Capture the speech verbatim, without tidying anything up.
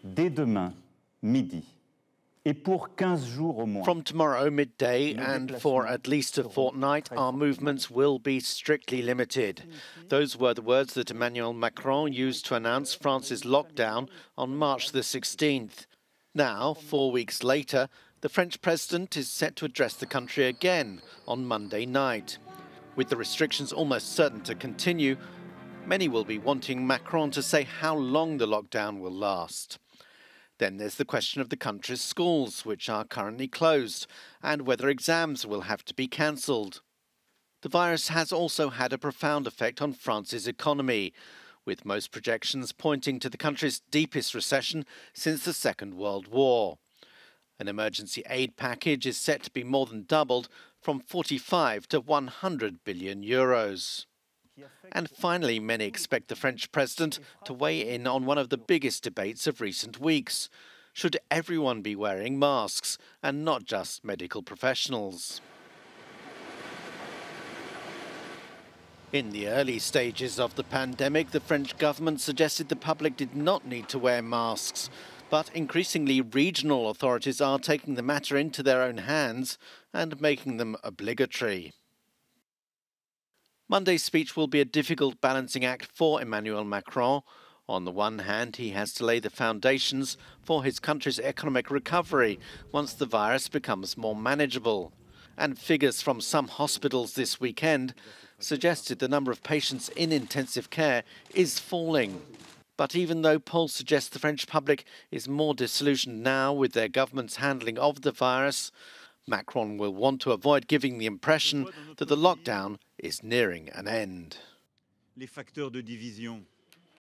dès demain midi. From tomorrow midday and for at least a fortnight, our movements will be strictly limited. Those were the words that Emmanuel Macron used to announce France's lockdown on March the sixteenth. Now, four weeks later, the French president is set to address the country again on Monday night. With the restrictions almost certain to continue, many will be wanting Macron to say how long the lockdown will last. Then there's the question of the country's schools, which are currently closed, and whether exams will have to be cancelled. The virus has also had a profound effect on France's economy, with most projections pointing to the country's deepest recession since the Second World War. An emergency aid package is set to be more than doubled, from forty-five to one hundred billion euros. And finally, many expect the French president to weigh in on one of the biggest debates of recent weeks. Should everyone be wearing masks, and not just medical professionals? In the early stages of the pandemic, the French government suggested the public did not need to wear masks. But increasingly, regional authorities are taking the matter into their own hands and making them obligatory. Monday's speech will be a difficult balancing act for Emmanuel Macron. On the one hand, he has to lay the foundations for his country's economic recovery once the virus becomes more manageable. And figures from some hospitals this weekend suggested the number of patients in intensive care is falling. But even though polls suggest the French public is more disillusioned now with their government's handling of the virus, Macron will want to avoid giving the impression that the lockdown is nearing an end. Les facteurs de division